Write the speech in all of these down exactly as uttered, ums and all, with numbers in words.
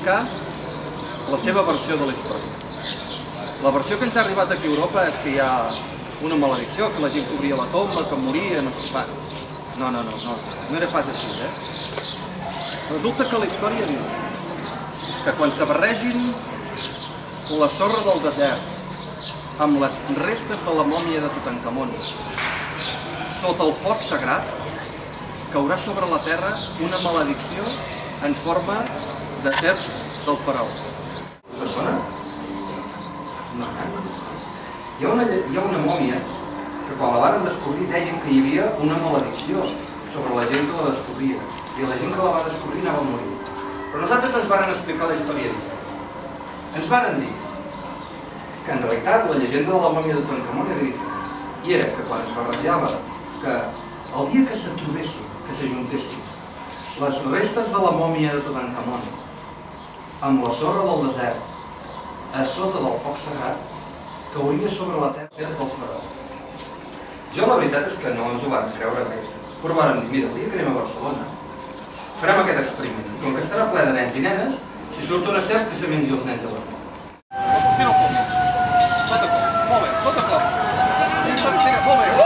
explicar la seva versió de la història. La versió que ens ha arribat aquí a Europa és que hi ha una maledicció, que la gent que obria la tomba, que moria, no sé què. No, no, no, no, no era pas així, eh? Resulta que la història diu que quan se barregin la sorra del desert amb les restes de la mòmia de Tutankamon sota el foc sagrat, caurà sobre la terra una maledicció en forma de serp del faraó. Us sona? No. Hi ha una, hi ha una mòmia que quan la van descobrir deien que hi havia una maledicció sobre la gent que la descobria i la gent que la va descobrir anava a morir. Però nosaltres ens varen explicar la història diferent. Ens varen dir que en realitat la llegenda de la mòmia de Tutankamon era diferent i era que quan es barrejava que el dia que se trobessin, que s'ajuntessin les restes de la mòmia de Tutankamon amb la sorra del desert a sota del foc sagrat, cauria sobre la terra del faraó. Jo la veritat és que no ens ho van creure res, però varen dir, mira, el dia que anem a Barcelona farem aquest experiment, com que estarà ple de nens i nenes, si surt una serp que se mengi els nens a les nenes. Tira el cop més, tot a cop, molt bé, tot a cop. Tira, tira, molt bé.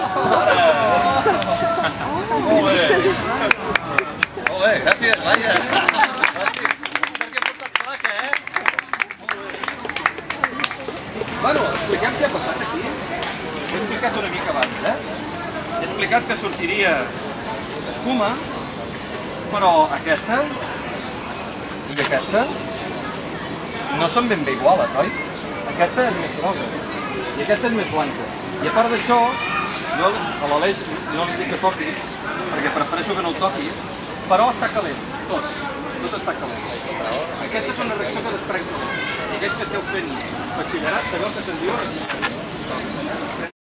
Molt bé. Molt bé, gràcies, Laia. Gràcies. Perquè he portat placa, eh? Molt bé. Bueno, expliquem què ha passat aquí. Ho he explicat una mica abans, eh? He explicat que sortiria escuma, però aquesta i aquesta no són ben bé iguales, oi? Aquesta és més groga i aquesta és més blanca. I a part d'això, jo a l'Aleix no li dic que toqui, perquè prefereixo que no el toqui, però està calent, tot, tot està calent. Aquesta és una reacció que desprèn calent. I aquells que esteu fent batxillerat, sabeu que se'n diu?